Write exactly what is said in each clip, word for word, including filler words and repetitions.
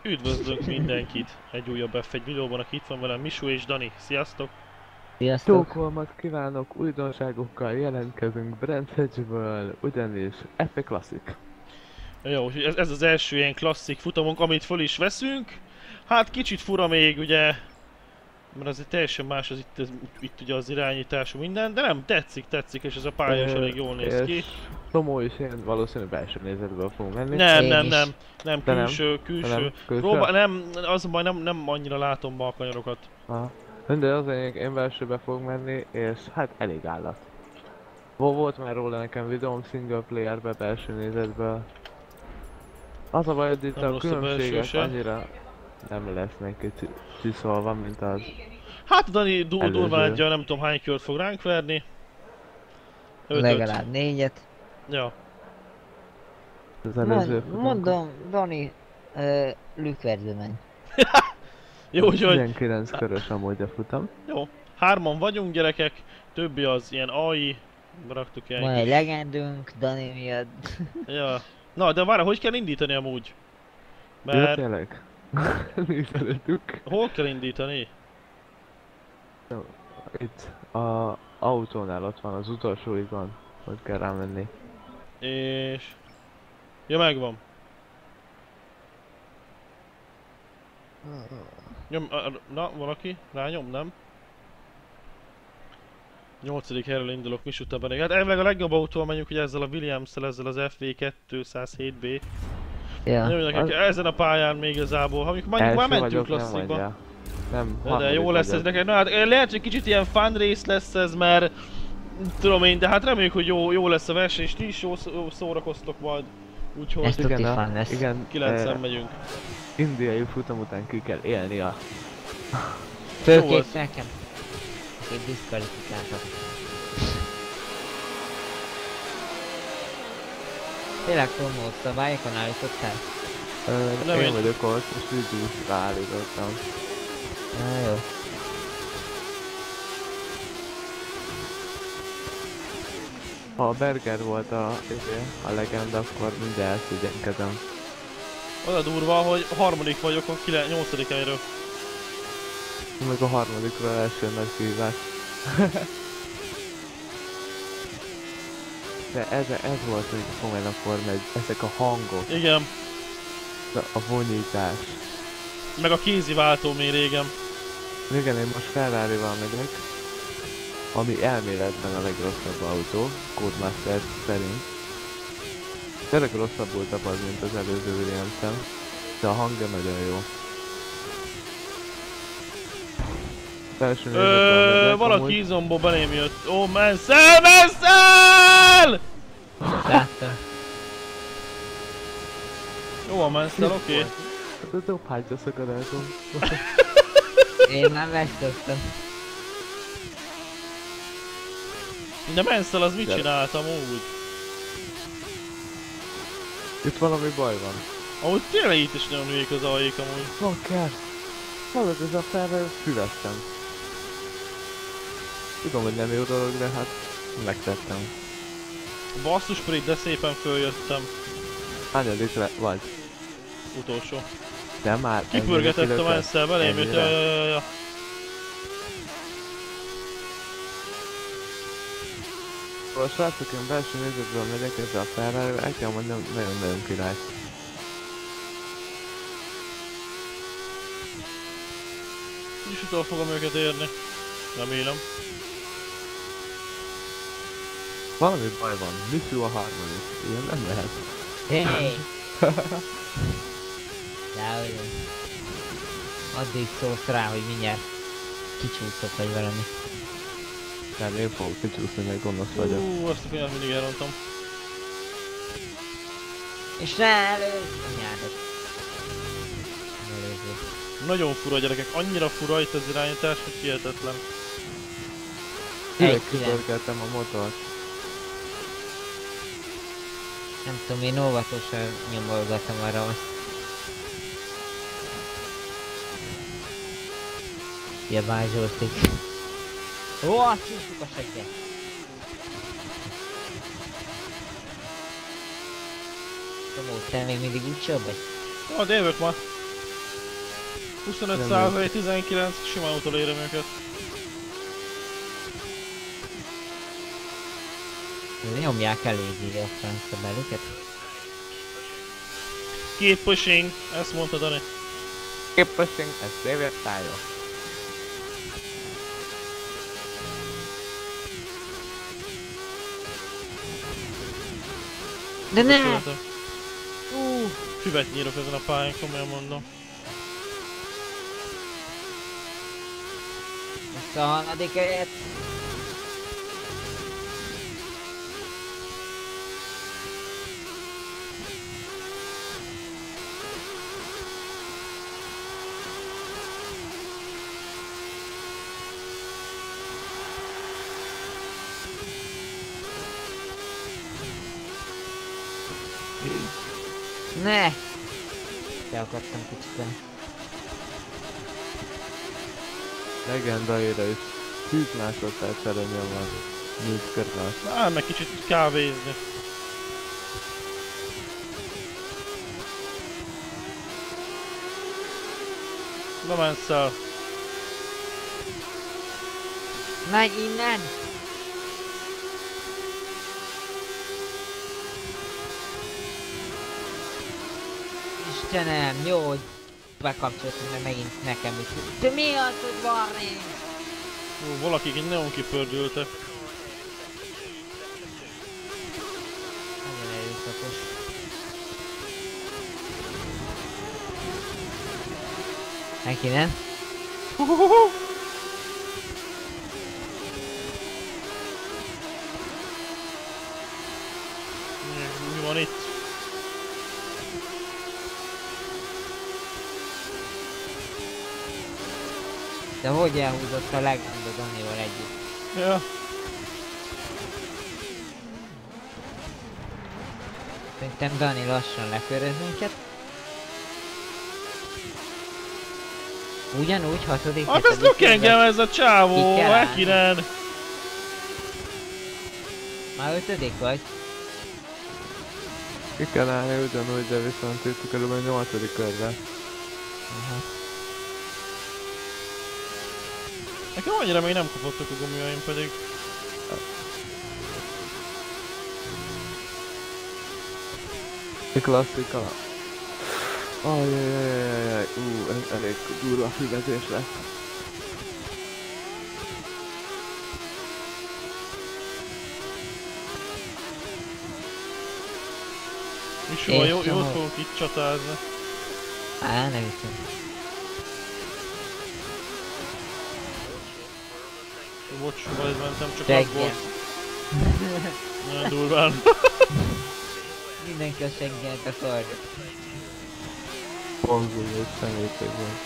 Üdvözlünk mindenkit egy újabb ef egy videóban, aki itt van velem, Misu és Dani. Sziasztok! Sziasztok! Jókolmat kívánok, újdonságokkal jelentkezünk Brandhedge-ből, ugyanis ef egy Classic. Jó, ez, ez az első ilyen klasszik futamunk, amit föl is veszünk. Hát kicsit fura még ugye, mert azért teljesen más az itt, ez, itt ugye az irányítású minden, de nem, tetszik, tetszik, és ez a pálya is elég jól néz ki. Tomó is én valószínűleg belső nézetből fogunk menni. Nem, Én nem, is. nem, nem, De nem. külső, külső. Nem, külső? Próbál, nem, az a baj, nem, nem annyira látom ma a kanyarokat. Aha. De az én, én belsőbe fogok menni, és hát elég állat. Volt már róla nekem videóm single playerbe, belső nézetből. Az a baj, hogy itt Nem a rossz a belső különbségek se. annyira nem lesznek csiszolva, mint az Hát Dani du Előző. durván egy, nem tudom hány kört fog ránk verni. Ötöt. Legalább négyet. Ja. az előző Mond, futamon. mondom, Dani, uh, lükverdző menj. Jó, úgyhogy tizenkilenc körös amúgy a futam. jó. Hárman vagyunk gyerekek, többi az ilyen á i, raktuk ilyen Van egy kis... legendünk, Dani miatt. Ja. Na, de várj, hogy kell indítani amúgy? Ja, Mert tényleg? Nincs előttük. hol kell indítani? Itt a autónál ott van az utolsó ikon, hogy kell rámenni. És... Ja, megvan. Nyom, a- a- na, valaki? Rányom, nem? Nyolcadik helyről indulok, mi után pedig. Hát elvileg a legjobb autóval menjünk, ugye ezzel a Williams-szel, ezzel az ef vé kétszázhét bé. Ja. Jó, nekik ezen a pályán még igazából, ha mondjuk mondjuk már Első mentünk vagyok, nem klasszikba. mondja. Nem, De, de harmadik jó lesz ez vagyok. neked. Na hát lehet, hogy kicsit ilyen fun race lesz ez, mert tudom én, de hát reméljük, hogy jó, jó lesz a verseny, és ti is jó szó- jó szórakoztok majd. Úgyhogy Ezt tuti Igen, a- fun lesz. igen, kilencen eh, megyünk. indiai futam után ki kell élni a... Jó Főképp az. nekem. Egy diszkvalifikáltak. Tényleg Tomó, szabályokon állítottál? Ö, Nem én én. vagyok ott, és Ridus ráállítottam. Na jó. Ha a Berger volt a, a legend, akkor mindjárt szégyenkezem. Az a durva, hogy a harmadik vagyok a kilen- nyolcadik helyről. Meg a harmadikra első nagy kihívás. De ez, ez volt, hogy komolyan akkor megy, ezek a hangok, Igen, a vonyítás. meg a kézi váltó még régen. Igen, én most Ferrari-val megyek, ami elméletben a legrosszabb autó, Codemaster szerint. Tényleg rosszabbul tapad, mint az előző Williams-en, de a hangja nagyon jó. Felső nézetben Ö, megyek, valaki amúgy. izomból belém jött. Ó, Mansell, Mansell! Láttam. Jó a Mansell, oké. Okay. Hát a dobhányra szakadásom. Én már megszoktam. De Mansell az mit De- csináltam úgy? Itt valami baj van. Ahogy tényleg itt is nagyon hülyék az aljék amúgy. Van kell. Hallod, ez a Ferrari füleztem. Tudom, hogy nem jó dolog, de hát megtettem. Basszus pedig, de szépen följöttem. Hányadik le vagy? Utolsó. De már Kipörgetett a ennyire Mansell, belém jött, ja, Ennyire? ja, ja, ja. A srácok, én belső nézetből megyek ezzel a Ferrari, el kell mondjam, nagyon-nagyon király. Úgyis utol fogom őket érni. Remélem. Valami baj van, Misu a harmadik. Ilyen nem lehet. Hey! Dehogy nem. Addig szólsz rá, hogy mindjárt kicsúszok vagy valami. Nem, én fogok kicsúszni, mert gonosz vagyok. Ú, azt a kanyart mindig elrontom. És ne előzd a nyádat. Előző. Nagyon fura gyerekek, annyira fura itt az irányítás, hogy hihetetlen. Direkt Egy kipörgettem a motort. Nem tudom, én óvatosan nyomolgatom arra azt. Ja, bázsoltik. Ó, csúsztuk a segget! Tomó, te még mindig úgy jobb vagy? Jó, de jövök ma. huszonöt százalék, tizenkilenc, simán utolérem őket. Nyomják eléggé a francba belüket. Keep pushing, ezt mondta Dani. Keep pushing, ez David Tájó. De ne! Köszönhetem. Uh, Füvet nyírok ezen a pályán, komolyan mondom. Ezt a harmadik helyet. Ne! Te akartam kicsit el. Legenda ére is tíz másodperccel nyomva nyújt körül. Már meg kicsit kávézni. Na mensz el. Megy innen! Istenem, jó, hogy bekapcsoltam, mert megint nekem is. De mi az, hogy varni? Ó, valakik így nagyon kipördültek. Nagyon erőszakos. Neki nem? Mi, mi van itt? De hogy elhúzott a legenda Danival együtt? Ja. Szerintem Dani lassan leköröz minket. Ugyanúgy hatodik. Hát ez lök engem ez a csávó, Ki kell állni. Ekinen. Már ötödik vagy? Ki kell állni ugyanúgy, de viszont itt körülbelül nyolcadik körbe. Aha. Nekem annyira még nem kopottak a gumiaim pedig. Egy klasszika. Ajajajajajaj, ú, ez elég durva füvetés lesz. Mi soha És jó, soha. jót fogok itt csatázni. Á, nem hiszem. Bocs, majd mentem, csak Seggel. az volt. Nagyon durván. Mindenki a seggelt a szarja. Konzulós személyiségben.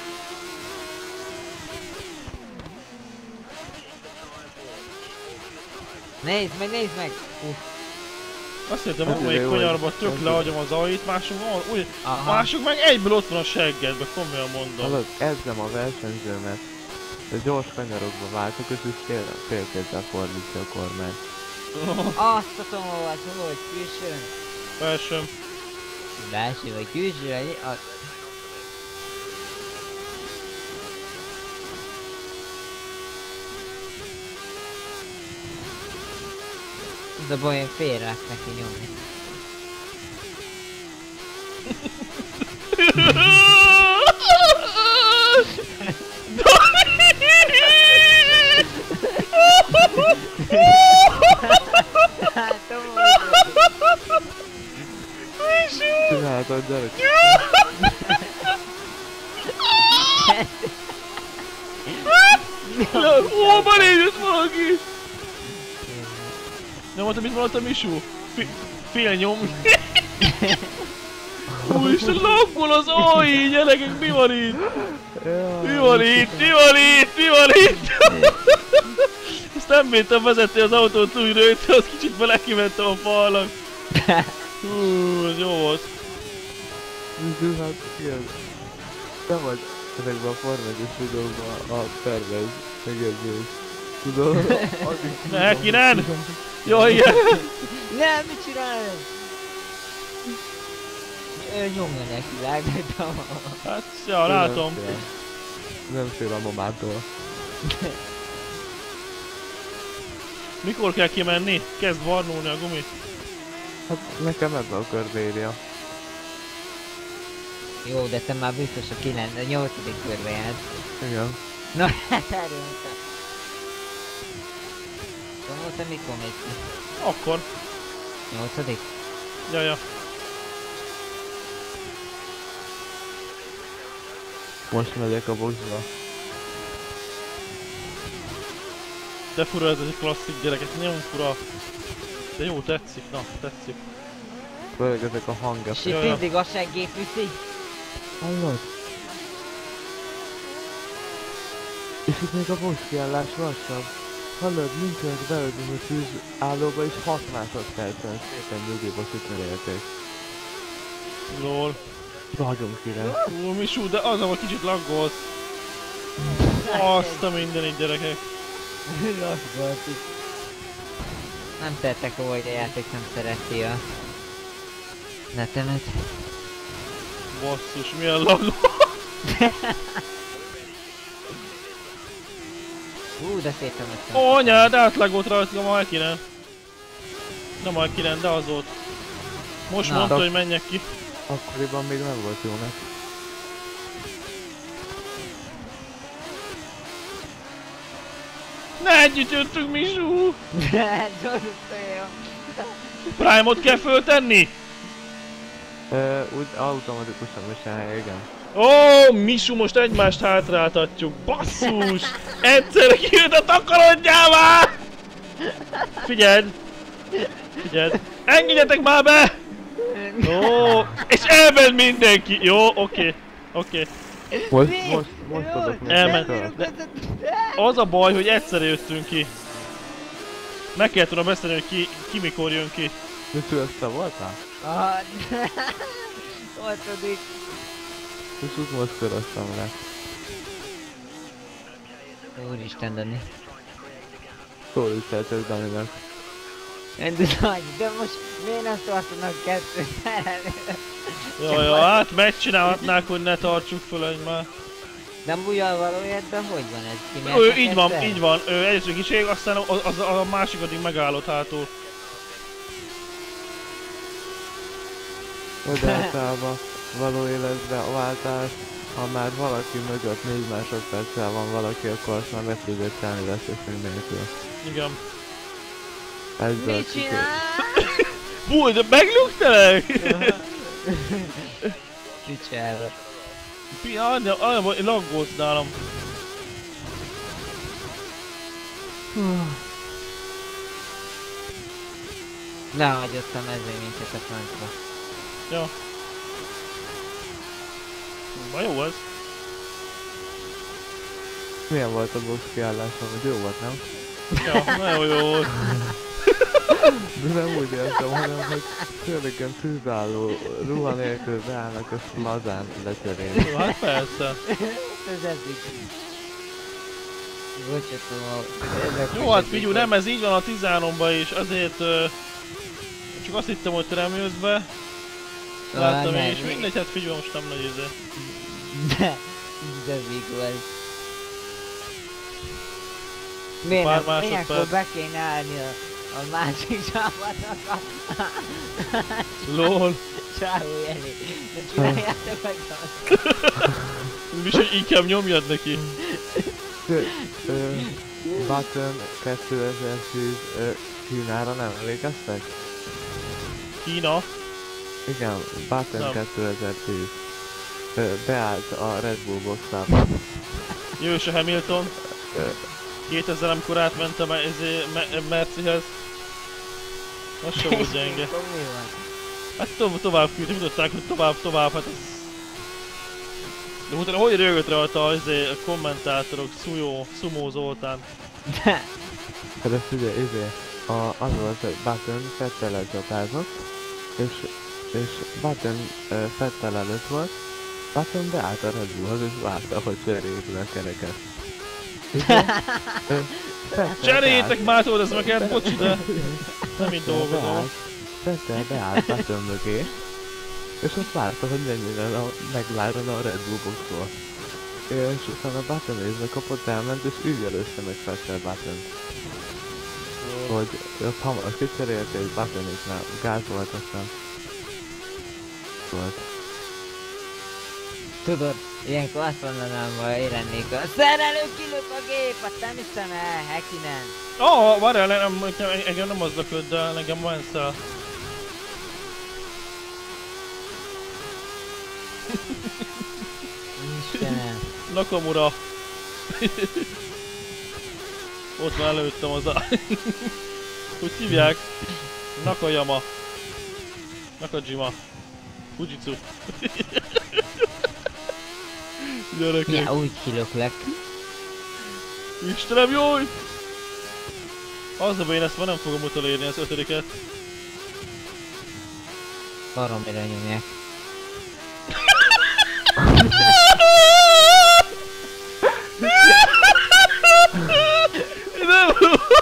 Nézd meg, nézd meg! Uff, Azt hittem, Hát hogy ide még jó, konyarba hogy- tök lehagyom az ajt, mások, van- úgy, aha. mások meg egyből ott van a seggedbe, komolyan mondom. Hallod, edzem a versenyzőmet. De gyors kanyarokba váltok, és is fél, félkézzel fordítja a kormány. Azt a tomóval, hogy külsőn. Felsőm. Belső vagy külső, vagy a... Ez a baj, hogy félre lesz neki nyomni. Hát, tomó, Csináltad, gyerek! Ó, beléjött valaki! Nem mondtam, mit mondtam, Misú? Fi- Fél nyom. Úristen, laggol az aj, gyerekek, mi van itt? Mi van itt? Mi van itt? Mi van itt? Ezt nem bírtam vezetni az autót újra, hogy az kicsit bele kimentem a falnak. Hú, ez jó volt. Hát igen. Te vagy ezekben a formegyes videókban a tervez megérzés. Tudod? Addig Ne, Kinen! Jó, igen! nem, mit csinálom? ő nyomja neki, látod? Hát, ja, látom. Nem fél, nem fél a mamától. Mikor kell kimenni? Kezd varnulni a gumi. Hát nekem ebbe a körbe írja. Jó, de te már biztos a kilenc, a nyolcadik körbe jársz. Igen. Na hát erről mondtam. Tudom, te mikor mész ki? Akkor. Nyolcadik? Ja, ja. Most megyek a boxba. De fura ez egy klasszik gyerek, ez nagyon fura. De jó, tetszik, na, tetszik. Főleg ezek a És hangok. itt Ja, ja. mindig a seggét viszi. Hallod? És itt még a boss kiállás lassabb. Hallod, mindjárt beöltünk a tűzállóba és hat másodpercen szépen nyugiba sütmelélték. Lol. Nagyon király. Ú, Misú, de az, ahol kicsit laggolsz. Azt a mindenit, gyerekek. Lassbaltik. Nem tettek róla, hogy a játék nem szereti a netemet. Basszus, milyen laggol. Hú, de szépen vettem. Ó, anyád, átlagolt rajta a Malkinen. Nem Malkinen, de az volt. Most Na. mondta, De- hogy menjek ki. Akkoriban még nem volt jónak. Ne együtt jöttünk, Misú! Jó. Prime-ot kell föltenni? Ö, úgy automatikusan viselje, igen. Ó, Misú, most egymást hátráltatjuk. Basszus! Egyszerre kijött a takarodjál már! Figyeld! Figyeld! Engedjetek már be! Ó, és elment mindenki! Jó, oké. Oké. Most, Mi? most, most adok még Elment. egy kört. De- Az a baj, hogy egyszerre jöttünk ki. Meg kell tudom beszélni, hogy ki, ki mikor jön ki. Mi szülözte voltál? Ah, Nyolcadik. És úgy most köröztem le. Úristen, Dani. Szól is elcsök Daninak. Nagy, de most miért nem tartanak kettőt felelni? Jaj, jaj, hát megcsinálhatnák, hogy ne tartsuk föl egymást. Nem bújjal valójában, hogy van ez? Ki Ő, miért így van, kezdte? így van. Ő először kiség, aztán az, az, a másik addig megállott hátul. De általában való életben a váltás, ha már valaki mögött négy másodperccel van valaki, akkor azt már be tudod csinálni veszteség nélkül. Igen. Egyből Mit kikér. csinál? Búj, de meglüktelek! Kicsára. Pia, olyan baj, laggolsz nálam. Lehagyottam ezért minket a francba. Ja. Na jó ez. Milyen volt a box kiállásom, hogy jó volt, nem? Ja, nagyon jó volt. De nem úgy értem, hanem hogy tényleg tűzálló ruha nélkül beállnak, és lazán lecserélni. Jó, hát persze. Ez eddig. Bocsátom, ezek Jó, hát figyelj, nem ez így van a tizenháromban is, azért ö, csak azt hittem, hogy te nem jössz be. Láttam én is, mindegy, hát figyelj, most nem nagy izé. De, de végül ez. Miért Pár nem? másodperc. Ilyenkor be kéne állni a, a másik csapatnak a Lol. csávó elé. De csináljátok meg azt. És hogy inkább nyomjad neki. Ö, ö, Button kétezer-tíz ö, Kínára nem emlékeztek? Kína. Igen, Button Nem. kétezer-tíz. Ö, beállt a Red Bull boxába. Jöjjön a Hamilton. kétezer amikor átmentem a izé, me Mercihez. Az sem volt gyenge. Akkor mi van? Hát to tovább küldtük, mutatták, hogy tovább, tovább, hát ez... De utána hogy rögött rajta az izé, a kommentátorok, Szujó, Szumó Zoltán. De, Hát ezt ugye, izé, a, az volt, hogy Button Fettel csapázott, és, és Button ö, Fettel előtt volt, Button beállt a Red Bullhoz, és várta, hogy cseréljék le a kereket. Izé, ö, Vettel Cseréljétek már tudod, ez meg bocsi, de nem így Vettel dolgozom. beállt, Vettel beállt Button mögé, És ott várta, hogy mennyire a, meglárjon a Red Bull boxról. És utána Button-ézve kapott, elment, és ő jelözte meg Fester Button. Hogy ott hamar kicserélte, és Button-éznál gázolt, aztán... volt. Tudod, ilyenkor azt mondanám, hogy én lennék a szerelő kilök a gép, azt nem hiszem el, Häkkinen. Ó, oh, várjál, nem, nem, engem nem az lökött, de nekem van szel. Istenem. Nakamura. Ott már előttem az a... Hogy hívják? Nakayama. Nakajima. Fujitsu. Gyerekek. Ja, úgy kilöklek. Istenem, jaj! Az a baj, én ezt már nem fogom utolérni, az ötödiket. Baromira nyomják. Nem!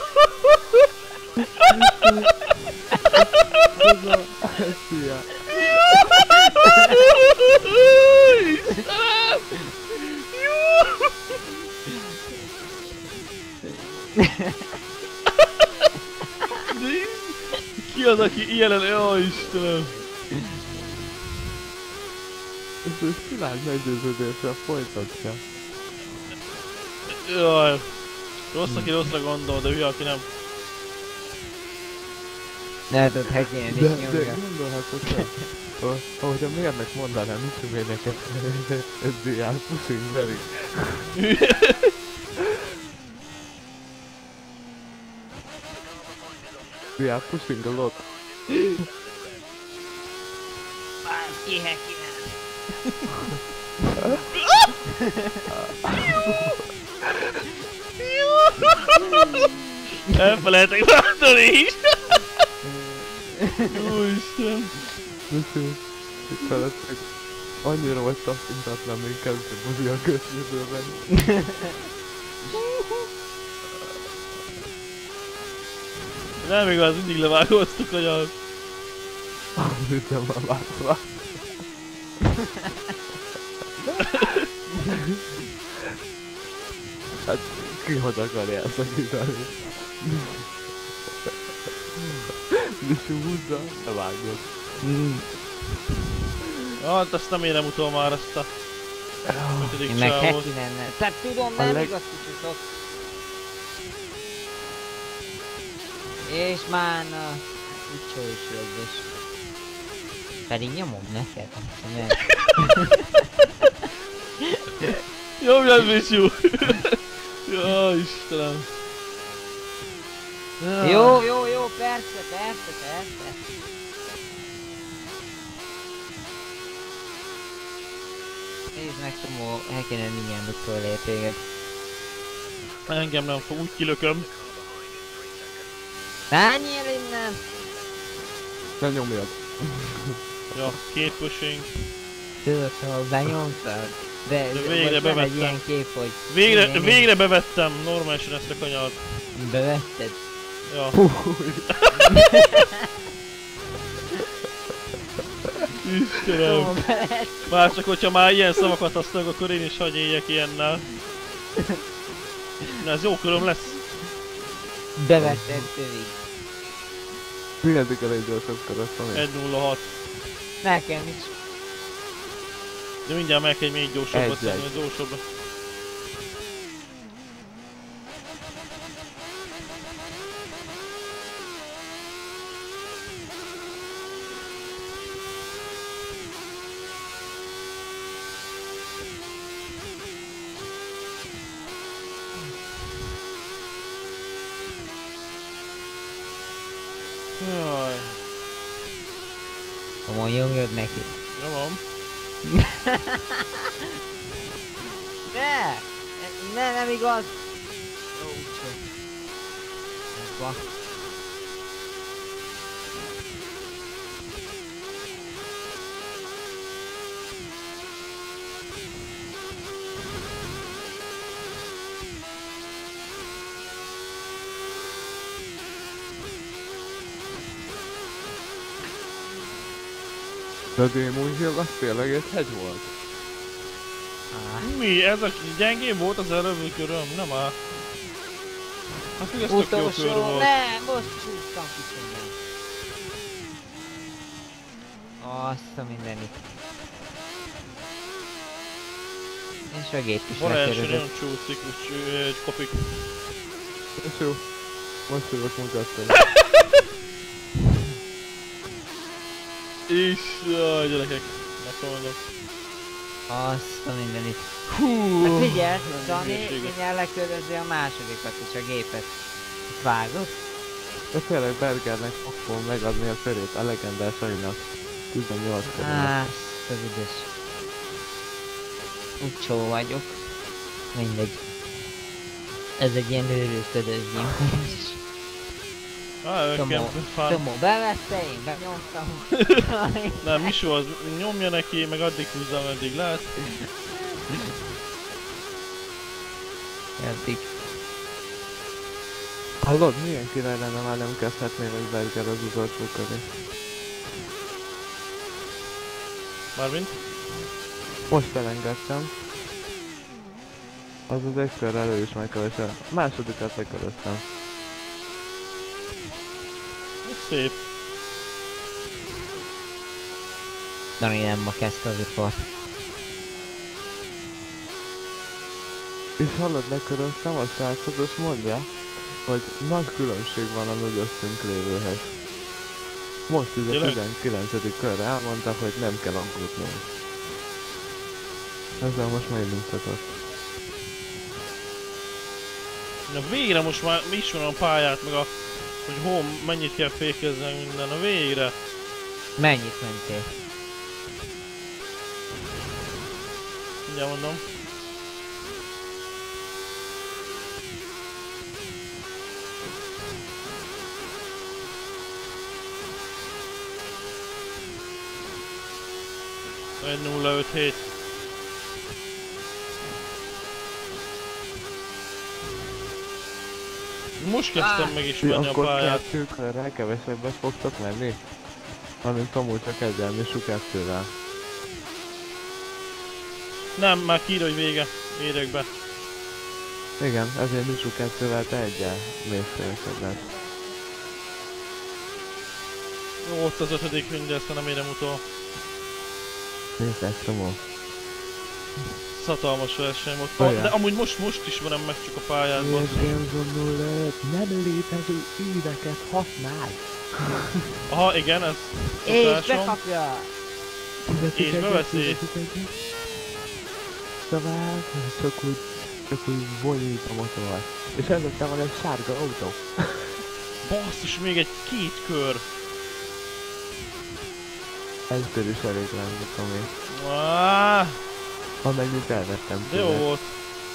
Szia! Ki az, aki ilyen el... Jaj, Istenem! Ez egy világ meggyőződéssel folytatja. Jaj. Rossz, aki rosszra gondol, de hülye, aki nem. Ne tudod, Häkkinen is De, de nyomja. gondolhatod te? Oh, ahogy a mérnek mondanám, mit tudom én neked, ez diál pushing very. Diál pushing a lot. Bárd ki, Häkkinen. Elfelejtek váltani is! Úristen! Köszönöm. Itt felettek. Annyira vagy tapintatlan, még kezdtem mozi a közjövőben. Nem igaz, mindig levágóztuk a nyelv. Ütem már látva. Hát ki hogy akarja elszakítani? Nisú húzza, ne vágod. Hát azt nem érem utol már ezt a... ötödik Én meg csávot. Häkkinennel. Tehát tudom, A nem leg- igaz kicsit. És már na... Ücsó is lögdös. Pedig nyomom neked. Nem. Nyomjad, Misú! Jaj, Istenem! Jó, jó, jó, persze, persze, persze. Nézd meg, Tomó, Häkkinen mindjárt utolért téged. Engem nem fog, úgy kilököm. Menjél innen! Ne nyomjad. Ja, két pushing. Tudod, ha benyomtad. De, De de végre most van bevettem. egy ilyen kép, hogy... Végre, igen, végre bevettem normálisan ezt a kanyart. Bevetted. Ja. Istenem. Tomó, bevett. Már csak hogyha már ilyen szavakat használok, akkor én is hagyj éljek ilyennel. Na ez jó köröm lesz. Bevetted tövig. Milyendik a leggyorsabb keresztül? egy nulla hat. Nekem is. De mindjárt meg kell még gyorsabbat Egy, tenni, egy. gyorsabbat. Jaj, Tomó, nyomjad neki. nyomom. Ne! Ne, nem igaz! Jó, úgyse. Ez van. De a Demon Hill az tényleg egy hegy volt. Ah, Mi? Ez a gyengén volt az előbbi köröm? Nem áll. Hát még ez tök jó kör utolsó, volt. nem, most csúsztam ki innen. Azt a mindenit. És a gép is Van első, lekerülött. nagyon csúszik, úgyhogy egy kopik. És jó. Most tudok mutatni. És jaj, gyerekek, megmondom. Azt a mindenit. Hú, Hát figyelj, nem Dani, hülyeséget. mindjárt lekörözi a másodikat is, a gépet. Itt vágod? De tényleg Bergernek fogom megadni a körét a legendás anynak. tizennyolc körül. Á, azt a büdös. Úgy csó vagyok. Mindegy. Ez egy ilyen őrülködős gyilkos. Á, őkem Tomó, fán. Tomó bevette, én benyomtam. Nem, Misó az nyomja neki, meg addig húzza, ameddig lehet. Eddig. Hallod, milyen király lenne, már nem kezdhetné meg Berger az utolsó köré. Mármint? Most elengedtem. Az az egy körrel elő is megkövesse. Másodikat leköröztem. Szép. Dani nem ma kezdte az ipart. És hallod, leköröztem a srácot, és mondja, hogy nagy különbség van a mögöttünk lévőhez. Most ez a Tényleg? tizenkilencedik körre elmondta, hogy nem kell aggódnunk. Ezzel most megnyugtatott. Na végre most már mi is van a pályát, meg a... hogy hol mennyit kell fékezni minden, a végre. Mennyit mentél? Mindjárt mondom. egy nulla öt hét. Most kezdtem megismerni a Akkor pályát. kettő körrel kevesebbet fogtok menni? Amint amúgy csak egyen, és kettővel. Nem, már kiír, hogy vége. Érek be. Igen, ezért Misú kettővel te egyen mész kevesebbet. Jó, ott az ötödik hündi, ezt nem érem utol. Nézd ezt Tomó. Hatalmas verseny volt. Olyan. De amúgy most, most is van meg csak a pályádban. Miért Gamezone nulla öt nem létező éveket használ? Aha, igen, ez És tudásom. bekapja! És beveszi. Szóval csak úgy, csak úgy bonyít a motor. És előtte van egy sárga autó. Basszus, még egy két kör. Egyszer is elég lenne, Tomi. Ah, Amennyit elvettem de jó tőle. volt.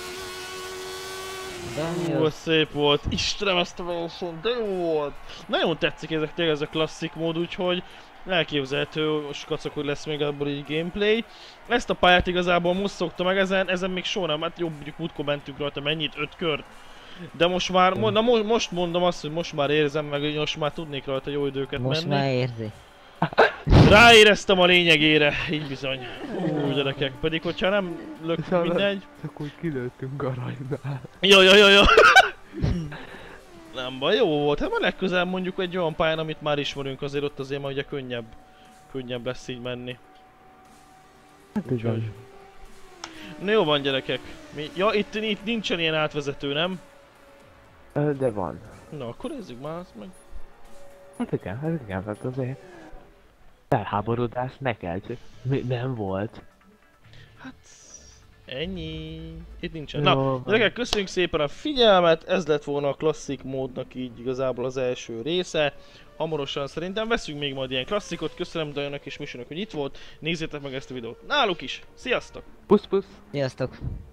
Dani, Hú, szép volt. Istenem, ezt a verseny, de jó volt. Nagyon tetszik ezek tényleg, ez a klasszik mód, úgyhogy elképzelhető, skacok, hogy lesz még abból így gameplay. Ezt a pályát igazából most szokta meg, ezen, ezen még soha nem, hát jobb, mondjuk múltkor mentünk rajta mennyit, öt kört. De most már, mo na mo most mondom azt, hogy most már érzem meg, hogy most már tudnék rajta jó időket most menni. már érzi. Ráéreztem a lényegére, így bizony. Ú, gyerekek, pedig hogyha nem lök, Szóval- mindegy. Csak úgy kilőttünk aranynál. Jó, jó, jó, jó. Nem baj, jó volt. Hát már legközelebb mondjuk egy olyan pályán, amit már ismerünk, azért ott azért már ugye könnyebb, könnyebb lesz így menni. Hát igaz. Na jó van, gyerekek. Mi? Ja, itt, itt nincsen ilyen átvezető, nem? Ö, De van. Na, akkor nézzük már azt meg. Hát igen, hát igen, hát azért felháborodás ne kell, csak mi nem volt. Hát... Ennyi. Itt nincsen. Jó Na, van. gyerekek, köszönjük szépen a figyelmet. Ez lett volna a klasszik módnak így igazából az első része. Hamarosan szerintem veszünk még majd ilyen klasszikot. Köszönöm Dajának és Misónak, hogy itt volt. Nézzétek meg ezt a videót náluk is. Sziasztok! Pusz pusz! Sziasztok!